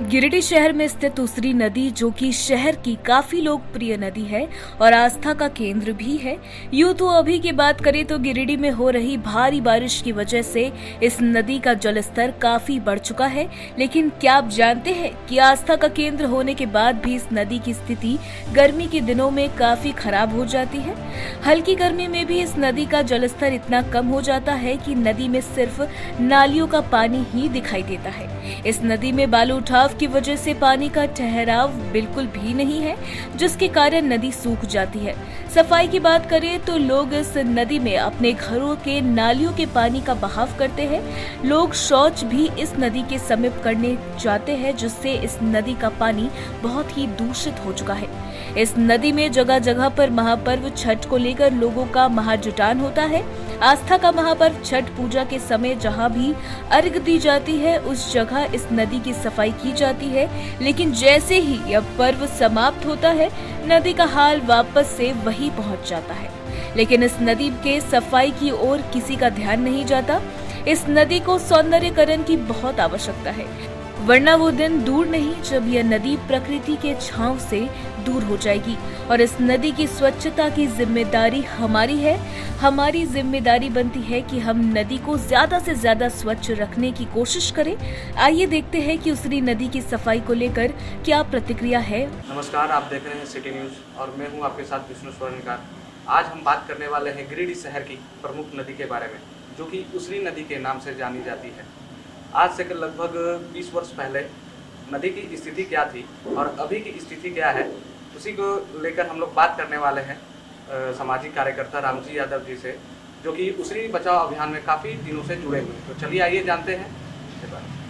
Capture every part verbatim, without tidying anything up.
गिरिडीह शहर में स्थित उसरी नदी, जो कि शहर की काफी लोकप्रिय नदी है और आस्था का केंद्र भी है। यूं तो अभी की बात करें तो गिरिडीह में हो रही भारी बारिश की वजह से इस नदी का जलस्तर काफी बढ़ चुका है। लेकिन क्या आप जानते हैं कि आस्था का केंद्र होने के बाद भी इस नदी की स्थिति गर्मी के दिनों में काफी खराब हो जाती है। हल्की गर्मी में भी इस नदी का जलस्तर इतना कम हो जाता है कि नदी में सिर्फ नालियों का पानी ही दिखाई देता है। इस नदी में बालू उठाव की वजह से पानी का ठहराव बिल्कुल भी नहीं है, जिसके कारण नदी सूख जाती है। सफाई की बात करें तो लोग इस नदी में अपने घरों के नालियों के पानी का बहाव करते हैं। लोग शौच भी इस नदी के समीप करने जाते हैं, जिससे इस नदी का पानी बहुत ही दूषित हो चुका है। इस नदी में जगह जगह पर महापर्व छठ को लेकर लोगों का महाजुटान होता है। आस्था का महापर्व छठ पूजा के समय जहां भी अर्घ दी जाती है, उस जगह इस नदी की सफाई की जाती है। लेकिन जैसे ही यह पर्व समाप्त होता है, नदी का हाल वापस से वही पहुंच जाता है। लेकिन इस नदी के सफाई की ओर किसी का ध्यान नहीं जाता। इस नदी को सौंदर्यीकरण की बहुत आवश्यकता है, वरना वो दिन दूर नहीं जब यह नदी प्रकृति के छांव से दूर हो जाएगी। और इस नदी की स्वच्छता की जिम्मेदारी हमारी है। हमारी जिम्मेदारी बनती है कि हम नदी को ज्यादा से ज्यादा स्वच्छ रखने की कोशिश करें। आइए देखते हैं कि उसरी नदी की सफाई को लेकर क्या प्रतिक्रिया है। नमस्कार, आप देख रहे हैं सिटी न्यूज और मैं हूं आपके साथ विष्णु स्वर्णकार। आज हम बात करने वाले हैं गिरिडीह शहर की प्रमुख नदी के बारे में, जो कि उसरी नदी के नाम से जानी जाती है। आज से लगभग बीस वर्ष पहले नदी की स्थिति क्या थी और अभी की स्थिति क्या है, उसी को लेकर हम लोग बात करने वाले हैं सामाजिक कार्यकर्ता रामजी यादव जी से, जो कि उसरी बचाव अभियान में काफ़ी दिनों से जुड़े हुए हैं। तो चलिए आइए जानते हैं इसके बारे में।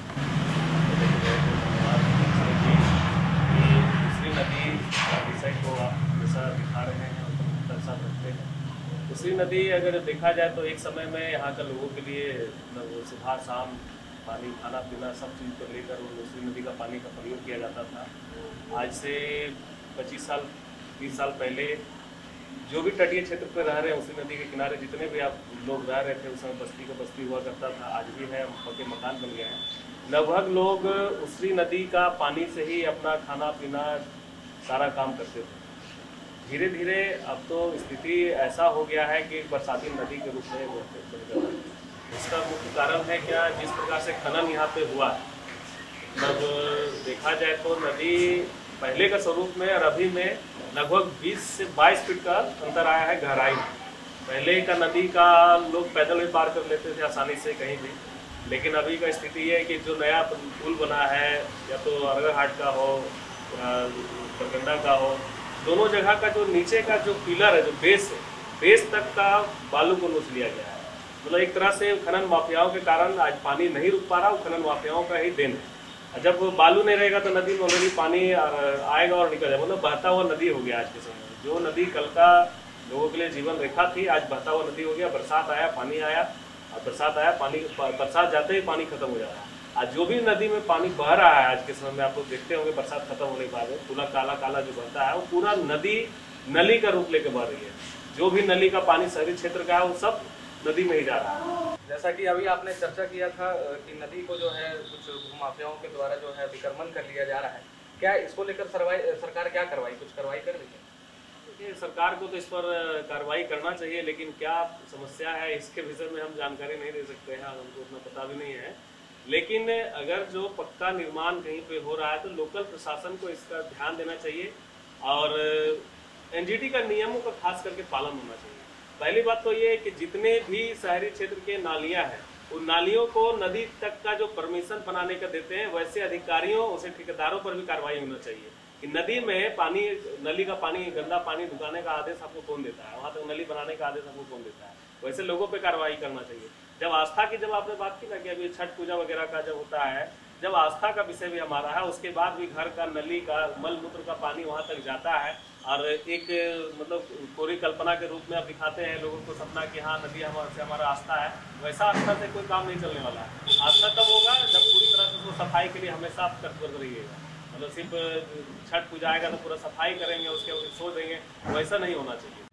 उसरी नदी विषय को आप हमेशा दिखा रहे हैं और साथ रखते हैं। उसरी नदी अगर देखा जाए तो एक समय में यहाँ के लोगों के लिए मतलब सुबह शाम पानी, खाना पीना सब चीज़ को लेकर उसरी नदी का पानी का प्रयोग किया जाता था। आज से पच्चीस साल बीस साल पहले जो भी तटीय क्षेत्र पर रह रहे हैं, उसरी नदी के किनारे जितने भी आप लोग रह रहे थे, उस समय बस्ती का बस्ती हुआ करता था। आज भी है, पक्के मकान बन गए हैं। लगभग लोग उसरी नदी का पानी से ही अपना खाना पीना सारा काम करते थे। धीरे धीरे अब तो स्थिति ऐसा हो गया है कि बरसाती नदी के रूप में बन गया। इसका मुख्य कारण है क्या, जिस प्रकार से खनन यहाँ पे हुआ है, मतलब देखा जाए तो नदी पहले का स्वरूप में और अभी में लगभग बीस से बाईस फीट का अंतर आया है गहराई में। पहले का नदी का लोग पैदल भी पार कर लेते थे आसानी से कहीं भी, लेकिन अभी का स्थिति है कि जो नया पुल बना है, या तो अर्घाघाट का हो या बरगंडा का हो, दोनों जगह का जो नीचे का जो पिलर है, जो बेस है, बेस तक का बालू को नोच लिया गया है। मतलब एक तरह से खनन माफियाओं के कारण आज पानी नहीं रुक पा रहा, वो खनन माफियाओं का ही देन है। जब बालू नहीं रहेगा तो नदी में ऑलरेडी पानी आएगा और निकल जाएगा, मतलब बहता हुआ नदी हो गया आज के समय में। जो नदी कल का लोगों के लिए जीवन रेखा थी, आज बहता हुआ नदी हो गया। बरसात आया, पानी आया, और बरसात आया, पानी बरसात जाते ही पानी खत्म हो जाता है। आज जो भी नदी में पानी बह रहा है आज के समय में, आप लोग देखते होंगे बरसात खत्म होने के बाद पूरा काला काला जो बहता है, वो पूरा नदी नली का रूप लेकर बह रही है। जो भी नली का पानी शहरी क्षेत्र का है, वो सब नदी में ही जा रहा है। जैसा कि अभी आपने चर्चा किया था कि नदी को जो है कुछ भूमाफियाओं के द्वारा जो है विक्रमण कर लिया जा रहा है, क्या इसको लेकर सरकार क्या कार्रवाई कुछ कार्रवाई कर रही है? देखिए, सरकार को तो इस पर कार्रवाई करना चाहिए, लेकिन क्या समस्या है इसके विषय में हम जानकारी नहीं दे सकते हैं, हमको उतना पता भी नहीं है। लेकिन अगर जो पक्का निर्माण कहीं पे हो रहा है तो लोकल प्रशासन को इसका ध्यान देना चाहिए और एनजीटी का नियमों का खास करके पालन होना चाहिए। पहली बात तो ये है कि जितने भी शहरी क्षेत्र के नालियां हैं, उन नालियों को नदी तक का जो परमिशन बनाने का देते हैं, वैसे अधिकारियों, उसे ठेकेदारों पर भी कार्रवाई होना चाहिए कि नदी में पानी, नली का पानी, गंदा पानी ढुकाने का आदेश आपको कौन देता है, वहां तक नली बनाने का आदेश आपको कौन देता है। वैसे लोगों पे कार्रवाई करना चाहिए। जब आस्था की, जब आपने बात की ना कि अभी छठ पूजा वगैरह का जब होता है, जब आस्था का विषय भी हमारा है, उसके बाद भी घर का नली का मल मूत्र का पानी वहां तक जाता है और एक मतलब पूरी कल्पना के रूप में आप दिखाते हैं लोगों को सपना कि हाँ नदी हमारे से हमारा आस्था है। वैसा आस्था से कोई काम नहीं चलने वाला है। आस्था तब होगा जब पूरी तरह से उसको सफाई के लिए हमेशा आप तत्पर रहिएगा। मतलब सिर्फ छठ पूजा आएगा तो पूरा सफाई करेंगे, उसके सो देंगे, वैसा नहीं होना चाहिए।